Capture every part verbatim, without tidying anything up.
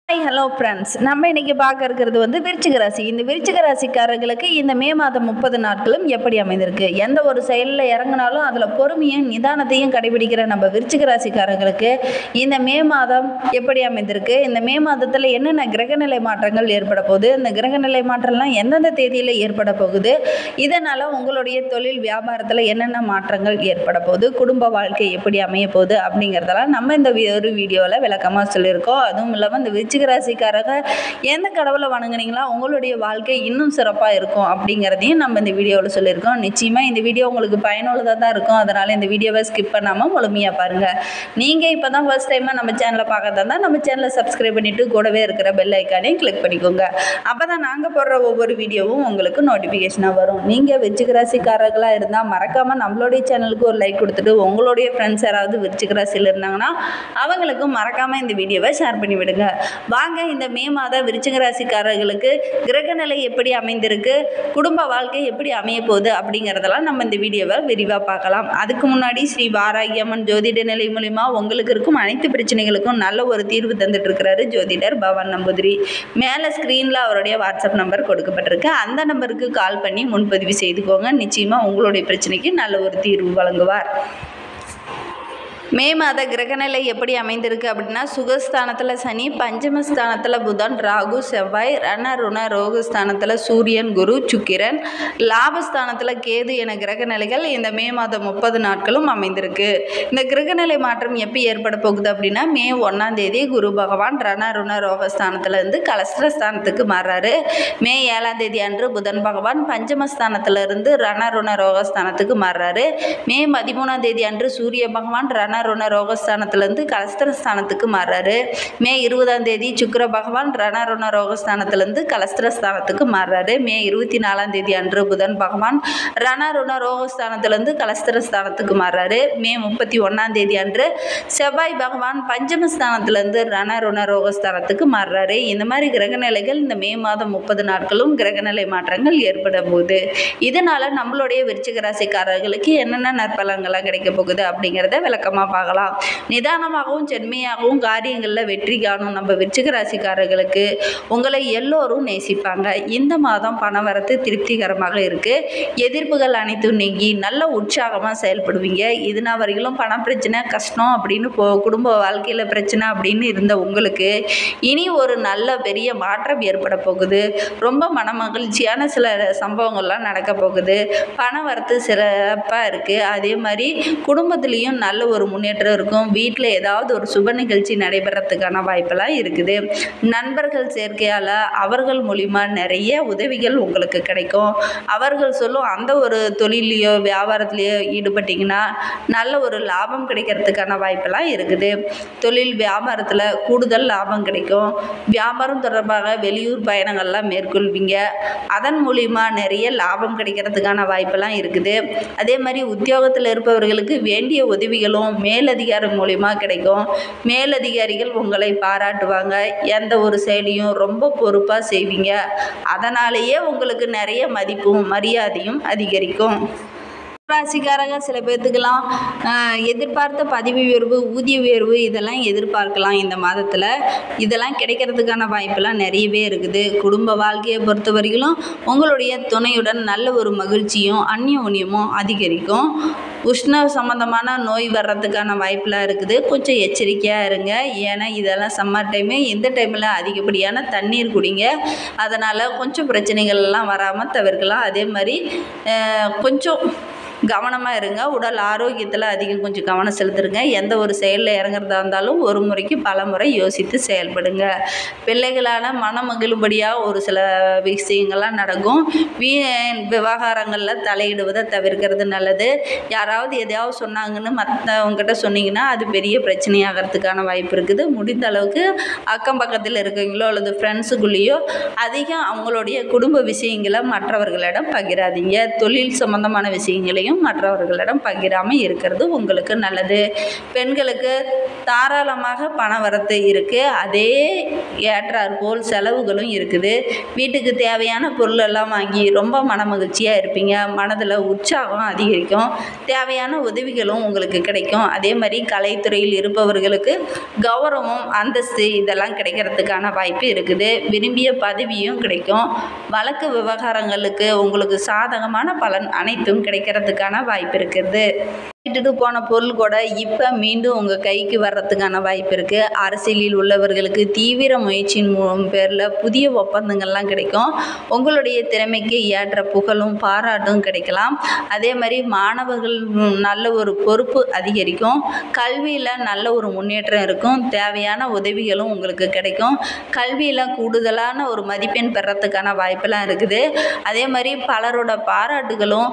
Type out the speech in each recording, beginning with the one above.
Hi hello friends, நம்ம இன்றைக்கி பார்க்க இருக்கிறது வந்து விருச்சிக ராசி. இந்த விருச்சிக ராசிக்காரர்களுக்கு இந்த மே மாதம் முப்பது நாட்களும் எப்படி அமைந்திருக்கு, எந்த ஒரு செயலில் இறங்கினாலும் அதில் பொறுமையும் நிதானத்தையும் கடைபிடிக்கிற நம்ம விருச்சிக ராசிக்காரர்களுக்கு இந்த மே மாதம் எப்படி அமைந்திருக்கு, இந்த மே மாதத்தில் என்னென்ன கிரகநிலை மாற்றங்கள் ஏற்பட போகுது, இந்த கிரகநிலை மாற்றம்லாம் எந்தெந்த தேதியில் ஏற்பட போகுது, இதனால் உங்களுடைய தொழில் வியாபாரத்தில் என்னென்ன மாற்றங்கள் ஏற்பட போகுது, குடும்ப வாழ்க்கை எப்படி அமைய போகுது அப்படிங்கிறதெல்லாம் நம்ம இந்த ஒரு வீடியோவில் விளக்கமாக சொல்லியிருக்கோம். அதுவும் இல்லாமல் இந்த விருச்சிக ராசிக்காரங்க எந்த கடவுளை வணங்குனீங்களா உங்களுடைய வாழ்க்கை இன்னும் சிறப்பாக இருக்கும் அப்படிங்கிறதையும் நம்ம இந்த வீடியோவில் சொல்லியிருக்கோம். நிச்சயமாக இந்த வீடியோ உங்களுக்கு பயனுள்ளதாக தான் இருக்கும். அதனால் இந்த வீடியோவை ஸ்கிப் பண்ணாமல் முழுமையாக பாருங்கள். நீங்கள் இப்போ தான் ஃபர்ஸ்ட் டைமாக நம்ம சேனலை பார்க்கறதா இருந்தால் நம்ம சேனலை சப்ஸ்கிரைப் பண்ணிவிட்டு கூடவே இருக்கிற பெல் ஐக்கானையும் கிளிக் பண்ணிக்கோங்க. அப்போ தான் நாங்கள் போடுற ஒவ்வொரு வீடியோவும் உங்களுக்கு நோட்டிஃபிகேஷனாக வரும். நீங்கள் விருச்சிக ராசிக்காரர்களாக இருந்தால் மறக்காமல் நம்மளுடைய சேனலுக்கு ஒரு லைக் கொடுத்துட்டு உங்களுடைய ஃப்ரெண்ட்ஸ் யாராவது விருச்சிக ராசியில் இருந்தாங்கன்னா அவங்களுக்கும் மறக்காமல் இந்த வீடியோவை ஷேர் பண்ணி விடுங்க. வாங்க இந்த மே மாத விருச்சிக ராசிக்காரர்களுக்கு கிரகநிலை எப்படி அமைந்திருக்கு, குடும்ப வாழ்க்கை எப்படி அமைய போகுது அப்படிங்கிறதெல்லாம் நம்ம இந்த வீடியோவை விரிவாக பார்க்கலாம். அதுக்கு முன்னாடி ஸ்ரீ வாராகி அம்மன் ஜோதிட நிலை மூலிமா உங்களுக்கு இருக்கும் அனைத்து பிரச்சனைகளுக்கும் நல்ல ஒரு தீர்வு தந்துட்டு இருக்கிறாரு ஜோதிடர் பவன் நம்பூதிரி. மேலே ஸ்க்ரீனில் அவருடைய வாட்ஸ்அப் நம்பர் கொடுக்கப்பட்டிருக்கு. அந்த நம்பருக்கு கால் பண்ணி முன்பதிவு செய்துக்கோங்க. நிச்சயமாக உங்களுடைய பிரச்சனைக்கு நல்ல ஒரு தீர்வு வழங்குவார். மே மாத கிரகநிலை எப்படி அமைந்திருக்கு அப்படின்னா, சுகஸ்தானத்தில் சனி, பஞ்சமஸ்தானத்தில் புதன், ராகு, செவ்வாய், ரண ருண ரோகஸ்தானத்தில் சூரியன், குரு, சுக்கிரன், லாபஸ்தானத்தில் கேது என கிரகநிலைகள் இந்த மே மாதம் முப்பது நாட்களும் அமைந்திருக்கு. இந்த கிரகநிலை மாற்றம் எப்போ ஏற்பட போகுது அப்படின்னா, மே ஒன்றாம் தேதி குரு பகவான் ரண ருண ரோகஸ்தானத்திலிருந்து கலஸ்திரஸ்தானத்துக்கு மாறுறாரு. மே ஏழாம் தேதி அன்று புதன் பகவான் பஞ்சமஸ்தானத்திலிருந்து ரண ருண ரோகஸ்தானத்துக்கு மாறுறாரு. மே பதிமூணாம் தேதி அன்று சூரிய பகவான் ரண ருண ரோகஸ்தானத்திலிருந்து கலஸ்திரஸ்தானத்துக்கு மாறுறாரு. மே இருபதாம் தேதி சுக்கிர பகவான் ரண ருண ரோகஸ்தானத்திலிருந்து கலஸ்திரஸ்தானத்துக்கு மாறுறாரு. மே இருபத்தி நாலாம் தேதி அன்று புதன் பகவான் ரண ருண ரோகஸ்தானத்திலிருந்து கலஸ்திரஸ்தானத்துக்கு மாறுறாரு. மே முப்பத்தி ஒன்றாம் தேதி அன்று செவ்வாய் பகவான் பஞ்சமஸ்தானத்திலிருந்து ரண ருண ரோகஸ்தானத்துக்கு மாறுறாரு. இந்த மாதிரி கிரகநிலைகள் இந்த மே மாதம் முப்பது நாட்களும் கிரகநிலை மாற்றங்கள் ஏற்பட போகுது. இதனால நம்மளுடைய விருச்சிக ராசிக்காரர்களுக்கு என்னென்ன நற்பலன்கள்லாம் கிடைக்க போகுது அப்படிங்கிறத விளக்கமாக பார்க்கலாம். நிதானமாகவும் சென்மையாகவும் காரியங்களில் வெற்றி காணும் நம்ம விருச்சிக ராசிக்காரர்களுக்கு உங்களை எல்லோரும் நேசிப்பாங்க. இந்த மாதம் பணவரத்து திருப்திகரமாக இருக்கு. எதிர்ப்புகள் அனைத்தும் நீங்கி நல்ல உற்சாகமாக செயல்படுவீங்க. இதுனா வரையிலும் பண பிரச்சனை, கஷ்டம் அப்படின்னு போ குடும்ப வாழ்க்கையில் பிரச்சனை அப்படின்னு இருந்த உங்களுக்கு இனி ஒரு நல்ல பெரிய மாற்றம் ஏற்பட போகுது. ரொம்ப மன மகிழ்ச்சியான சில சம்பவங்கள்லாம் நடக்க போகுது. பணவரத்து சிறப்பாக இருக்குது. அதே மாதிரி குடும்பத்துலேயும் நல்ல ஒரு முன்னேற்றம் இருக்கும். வீட்டில் ஏதாவது ஒரு சுப நிகழ்ச்சி நடைபெறத்துக்கான வாய்ப்பெல்லாம் இருக்குது. நண்பர்கள் சேர்க்கையால் அவர்கள் மூலிமா நிறைய உதவிகள் உங்களுக்கு கிடைக்கும். அவர்கள் சொல்லும் அந்த ஒரு தொழிலையோ வியாபாரத்துலேயோ ஈடுபட்டிங்கன்னா நல்ல ஒரு லாபம் கிடைக்கிறதுக்கான வாய்ப்பெல்லாம் இருக்குது. தொழில் வியாபாரத்தில் கூடுதல் லாபம் கிடைக்கும். வியாபாரம் தொடர்பாக வெளியூர் பயணங்கள்லாம் மேற்கொள்வீங்க. அதன் மூலிமா நிறைய லாபம் கிடைக்கிறதுக்கான வாய்ப்பெல்லாம் இருக்குது. அதே மாதிரி உத்தியோகத்தில் இருப்பவர்களுக்கு வேண்டிய உதவிகளும் மேலதிகாரி மூலிமா கிடைக்கும். மேலதிகாரிகள் உங்களை பாராட்டுவாங்க. எந்த ஒரு செயலையும் ரொம்ப பொறுப்பாக செய்வீங்க. அதனாலேயே உங்களுக்கு நிறைய மதிப்பும் மரியாதையும் அதிகரிக்கும். ராசிக்காரங்க சில பேர்த்துக்கெல்லாம் எதிர்பார்த்த பதவி உயர்வு, ஊதிய உயர்வு இதெல்லாம் எதிர்பார்க்கலாம். இந்த மாதத்தில் இதெல்லாம் கிடைக்கிறதுக்கான வாய்ப்பெல்லாம் நிறையவே இருக்குது. குடும்ப வாழ்க்கையை பொறுத்த வரைக்கும் உங்களுடைய துணையுடன் நல்ல ஒரு மகிழ்ச்சியும் அந்யோன்யமும் அதிகரிக்கும். உஷ்ண சம்மந்தமான நோய் வர்றதுக்கான வாய்ப்பெலாம் இருக்குது. கொஞ்சம் எச்சரிக்கையாக இருங்க. ஏன்னா இதெல்லாம் சம்மர் டைமு. இந்த டைமில் அதிகப்படியான தண்ணீர் குடிங்க. அதனால் கொஞ்சம் பிரச்சனைகள் எல்லாம் வராமல் தவிர்க்கலாம். அதே மாதிரி கொஞ்சம் கவனமாக இருங்க. உடல் ஆரோக்கியத்தில் அதிகம் கொஞ்சம் கவனம் செலுத்துருங்க. எந்த ஒரு செயலில் இறங்குறதா இருந்தாலும் ஒரு முறைக்கு பல முறை யோசித்து செயல்படுங்க. பிள்ளைகளால் மன மகிழும்படியாக ஒரு சில விஷயங்கள்லாம் நடக்கும். வீ விவகாரங்களில் தலையிடுவதை தவிர்க்கிறது நல்லது. யாராவது எதையாவது சொன்னாங்கன்னு மற்றவங்ககிட்ட சொன்னீங்கன்னா அது பெரிய பிரச்சனையாகிறதுக்கான வாய்ப்பு இருக்குது. முடிந்த அளவுக்கு அக்கம் பக்கத்தில் இருக்கவங்களோ அல்லது ஃப்ரெண்ட்ஸுக்குள்ளேயோ அதிகம் அவங்களுடைய குடும்ப விஷயங்களை மற்றவர்களிடம் பகிராதீங்க. தொழில் சம்பந்தமான விஷயங்களையும் நிதானத்தையும் மற்றவர்களிடம் பகிராமல் இருக்கிறது உங்களுக்கு நல்லது. பெண்களுக்கு தாராளமாக பண வரத்து இருக்குது, அதே ஏற்றாற்போல் செலவுகளும் இருக்குது. வீட்டுக்கு தேவையான பொருள் எல்லாம் வாங்கி ரொம்ப மன மகிழ்ச்சியாக இருப்பீங்க. மனதில் உற்சாகம் அதிகரிக்கும். தேவையான உதவிகளும் உங்களுக்கு கிடைக்கும். அதே மாதிரி கலைத்துறையில் இருப்பவர்களுக்கு கௌரவம், அந்தஸ்து இதெல்லாம் கிடைக்கிறதுக்கான வாய்ப்பு இருக்குது. விரும்பிய பதவியும் கிடைக்கும். வழக்கு விவகாரங்களுக்கு உங்களுக்கு சாதகமான பலன் அனைத்தும் கிடைக்கிறதுக்கான வாய்ப்பு இருக்குது. விட்டுட்டு போன பொருள் கூட இப்போ மீண்டும் உங்கள் கைக்கு வர்றதுக்கான வாய்ப்பு இருக்குது. அரசியலில் உள்ளவர்களுக்கு தீவிர முயற்சியின் மூலம் பேரில் புதிய ஒப்பந்தங்கள்லாம் கிடைக்கும். உங்களுடைய திறமைக்கு ஏற்ற புகழும் பாராட்டும் கிடைக்கலாம். அதே மாதிரி மாணவர்கள் நல்ல ஒரு பொறுப்பு அதிகரிக்கும். கல்வியில் நல்ல ஒரு முன்னேற்றம் இருக்கும். தேவையான உதவிகளும் உங்களுக்கு கிடைக்கும். கல்வியில் கூடுதலான ஒரு மதிப்பெண் பெறத்துக்கான வாய்ப்பெல்லாம் இருக்குது. அதே மாதிரி பலரோட பாராட்டுகளும்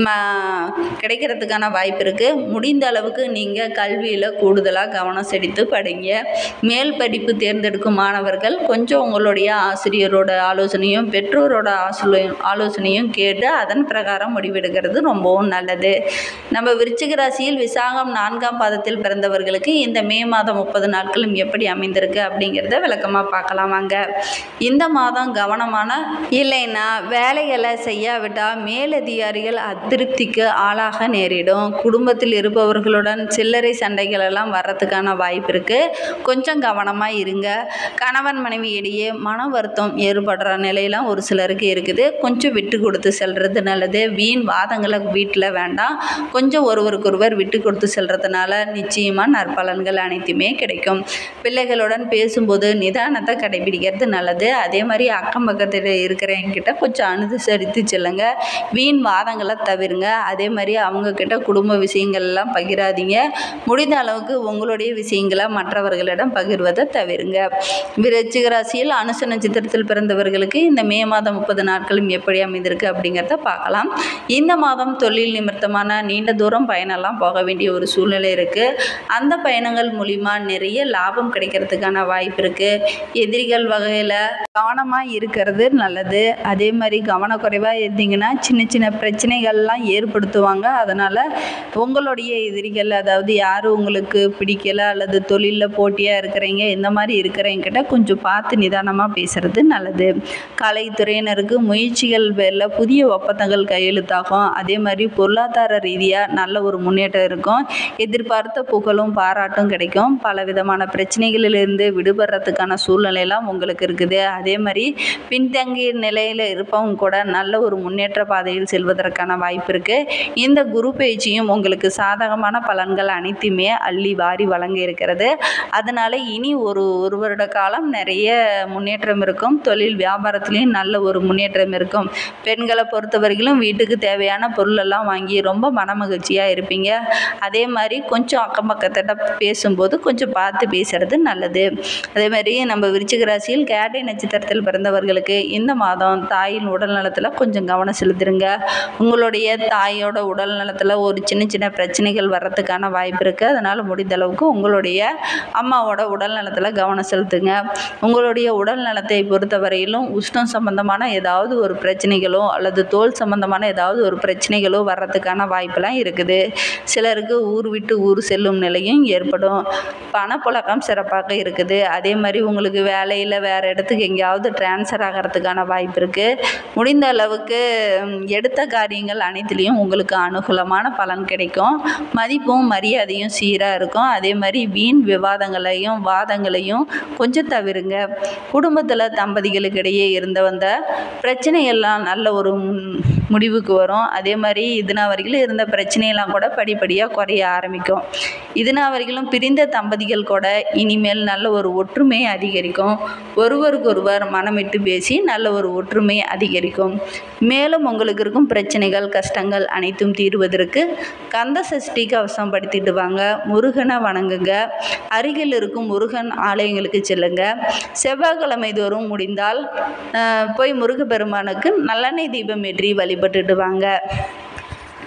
கிடைக்கிறதுக்கான வாய்ப்பு இருக்குது. முடிந்த அளவுக்கு நீங்கள் கல்வியில் கூடுதலாக கவனம் செலுத்தி படிங்க. மேல் படிப்பு தேர்ந்தெடுக்கும் மாணவர்கள் கொஞ்சம் உங்களுடைய ஆசிரியரோட ஆலோசனையும் பெற்றோரோட ஆலோசனையும் கேட்டு அதன் பிரகாரம் முடிவெடுக்கிறது ரொம்பவும் நல்லது. நம்ம விருச்சிக ராசியில் விசாகம் நான்காம் பாதத்தில் பிறந்தவர்களுக்கு இந்த மே மாதம் முப்பது நாட்களும் எப்படி அமைந்திருக்கு அப்படிங்கிறத விளக்கமாக பார்க்கலாம் வாங்க. இந்த மாதம் கவனமான இல்லைன்னா வேலைகளை செய்யாவிட்டால் மேலதிகாரிகள் அதிருப்திக்கு ஆளாக நேரிடும். குடும்பத்தில் இருப்பவர்களுடன் சில்லறை சண்டைகள் எல்லாம் வர்றதுக்கான வாய்ப்பு இருக்குது. கொஞ்சம் கவனமாக இருங்க. கணவன் மனைவி இடையே மன வருத்தம் ஏற்படுற நிலையெல்லாம் ஒரு சிலருக்கு இருக்குது. கொஞ்சம் விட்டு கொடுத்து செல்வது நல்லது. வீண் வாதங்களை வீட்டில் வேண்டாம். கொஞ்சம் ஒருவருக்கொருவர் விட்டு கொடுத்து செல்றதுனால நிச்சயமாக நற்பலன்கள் அனைத்துமே கிடைக்கும். பிள்ளைகளுடன் பேசும்போது நிதானத்தை கடைபிடிக்கிறது நல்லது. அதே மாதிரி அக்கம் பக்கத்தில் இருக்கிறவங்கிட்ட கொஞ்சம் அனுசரித்து செல்லுங்க. வீண் வாதங்களை தவிருங்க. அதே மாதிரி அவங்கக்கிட்ட குடும்ப விஷயங்கள் எல்லாம் பகிராதீங்க. முடிந்த அளவுக்கு உங்களுடைய விஷயங்களை மற்றவர்களிடம் பகிர்வதை தவிருங்க. விருச்சிக ராசியில் அனுச நட்சத்திரத்தில் பிறந்தவர்களுக்கு இந்த மே மாதம் முப்பது நாட்களும் எப்படி அமைந்திருக்கு அப்படிங்கிறத பார்க்கலாம். இந்த மாதம் தொழில் நிமித்தமான நீண்ட தூரம் பயணம்லாம் போக வேண்டிய ஒரு சூழ்நிலை இருக்குது. அந்த பயணங்கள் மூலிமா நிறைய லாபம் கிடைக்கிறதுக்கான வாய்ப்பு இருக்குது. எதிரிகள் வகையில் கவனமாக இருக்கிறது நல்லது. அதே மாதிரி கவனக்குறைவாக இருந்தீங்கன்னா சின்ன சின்ன பிரச்சனைகள்லாம் ஏற்படுத்துவாங்க. அதனால் உங்களுடைய எதிரிகள், அதாவது யார் உங்களுக்கு பிடிக்கலை அல்லது தொழிலில் போட்டியாக இருக்கிறீங்க இந்த மாதிரி இருக்கிறவங்கிட்ட கொஞ்சம் பார்த்து நிதானமாக பேசுகிறது நல்லது. கலைத்துறையினருக்கு முயற்சிகள் பேரில் புதிய ஒப்பந்தங்கள் கையெழுத்தாகும். அதே மாதிரி பொருளாதார ரீதியாக நல்ல ஒரு முன்னேற்றம் இருக்கும். எதிர்பார்த்த புகழும் பாராட்டும் கிடைக்கும். பல விதமான பிரச்சனைகளிலிருந்து விடுபடுறதுக்கான சூழ்நிலையெல்லாம் உங்களுக்கு இருக்குது. அதே மாதிரி பின்தங்கிய நிலையில் இருப்பவங்க கூட நல்ல ஒரு முன்னேற்ற பாதையில் செல்வதற்கான வாய்ப்பு இருக்குது. இந்த குரு பயிற்சியும் உங்களுக்கு சாதகமான பலன்கள் அனைத்துமே அள்ளி வாரி வழங்க இருக்கிறது. அதனால் இனி ஒரு ஒரு வருட காலம் நிறைய முன்னேற்றம் இருக்கும். தொழில் வியாபாரத்துலேயும் நல்ல ஒரு முன்னேற்றம் இருக்கும். பெண்களை பொறுத்தவரையிலும் வீட்டுக்கு தேவையான பொருளெல்லாம் வாங்கி ரொம்ப மன மகிழ்ச்சியாக இருப்பீங்க. அதே மாதிரி கொஞ்சம் அக்கம் பக்கத்திட்ட பேசும்போது கொஞ்சம் பார்த்து பேசுகிறது நல்லது. அதே மாதிரி நம்ம விருச்சிக ராசியில் கேட்டை நட்சத்திரத்தில் பிறந்தவர்களுக்கு இந்த மாதம் தாயின் உடல் நலத்தில் கொஞ்சம் கவனம் செலுத்துருங்க. உங்களுடைய தாயோட உடல் நலத்தில் ஒரு சின்ன சின்ன பிரச்சனைகள் வர்றதுக்கான வாய்ப்பு இருக்குது. அதனால் முடிந்த அளவுக்கு உங்களுடைய அம்மாவோட உடல் நலத்தில் கவனம் செலுத்துங்க. உங்களுடைய உடல் நலத்தை பொறுத்தவரையிலும் உஷ்ணம் சம்பந்தமான ஏதாவது ஒரு பிரச்சனைகளோ அல்லது தோல் சம்பந்தமான ஏதாவது ஒரு பிரச்சனைகளோ வர்றதுக்கான வாய்ப்பெல்லாம் இருக்குது. சிலருக்கு ஊர் விட்டு ஊர் செல்லும் நிலையும் ஏற்படும். பணப்புழக்கம் சிறப்பாக இருக்குது. அதே மாதிரி உங்களுக்கு வேலையில் வேறு இடத்துக்கு எங்கேயாவது டிரான்ஸ்ஃபர் ஆகிறதுக்கான வாய்ப்பு இருக்குது. முடிந்த அளவுக்கு எடுத்த காரியங்கள் அனைத்துலேயும் உங்களுக்கு அனுகூலமான பலன் கிடைக்கும். மதிப்பும் மரியாதையும் சீராக இருக்கும். அதே மாதிரி வீண் விவாதங்களையும் வாதங்களையும் கொஞ்சம் தவிருங்க. குடும்பத்தில் தம்பதிகளுக்கு இடையே இருந்து வந்த பிரச்சனையெல்லாம் நல்ல ஒரு முடிவுக்கு வரும். அதே மாதிரி இதுனா வரைக்கும் இருந்த பிரச்சனையெல்லாம் கூட படிப்படியாக குறைய ஆரம்பிக்கும். இதுனா வரைக்கும் பிரிந்த தம்பதிகள் கூட இனிமேல் நல்ல ஒரு ஒற்றுமை அதிகரிக்கும். ஒருவருக்கொருவர் மனமிட்டு பேசி நல்ல ஒரு ஒற்றுமை அதிகரிக்கும். மேலும் உங்களுக்கு இருக்கும் பிரச்சனைகள் கஷ்டங்கள் அனைத்தும் தீர்வதற்கு கந்த சஷ்டி கவசம் படுத்திட்டு வாங்க. முருகனை வணங்குங்க. அருகில் இருக்கும் முருகன் ஆலயங்களுக்கு செல்லுங்க. செவ்வாய்க்கிழமை தோறும் முடிந்தால் போய் முருகப்பெருமானுக்கு நல்லெண்ணெய் தீபம் ஏற்றி வழிபட்டுட்டு வாங்க.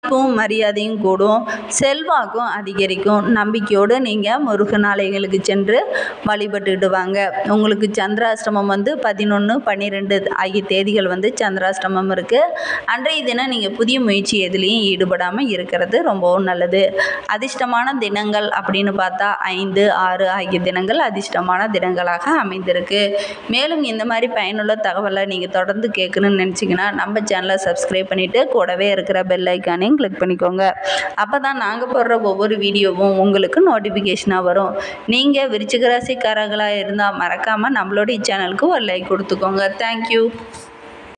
மதிப்பும் மரியாதையும் கூடும், செல்வாக்கும் அதிகரிக்கும். நம்பிக்கையோடு நீங்கள் முருகன் ஆலயங்களுக்கு சென்று வழிபட்டுட்டு வாங்க. உங்களுக்கு சந்திராஷ்டமம் வந்து பதினொன்று பன்னிரெண்டு ஆகிய தேதிகள் வந்து சந்திராஷ்டமம் இருக்குது. அன்றைய தினம் நீங்கள் புதிய முயற்சி எதுலேயும் ஈடுபடாமல் இருக்கிறது ரொம்பவும் நல்லது. அதிர்ஷ்டமான தினங்கள் அப்படின்னு பார்த்தா ஐந்து ஆறு ஆகிய தினங்கள் அதிர்ஷ்டமான தினங்களாக அமைந்திருக்கு. மேலும் இந்த மாதிரி பயனுள்ள தகவலை நீங்கள் தொடர்ந்து கேட்கணும்னு நினச்சிங்கன்னா நம்ம சேனலை சப்ஸ்கிரைப் பண்ணிவிட்டு கூடவே இருக்கிற பெல் ஐக்கானையும் கிளிக் பண்ணிக்கோங்க. அப்போ தான் நாங்கள் போடுற ஒவ்வொரு வீடியோவும் உங்களுக்கு நோட்டிஃபிகேஷனாக வரும். நீங்கள் விருச்சிக ராசிக்காரர்களாக இருந்தால் மறக்காமல் நம்மளோட சேனலுக்கு ஒரு லைக் கொடுத்துக்கோங்க. தேங்க்யூ.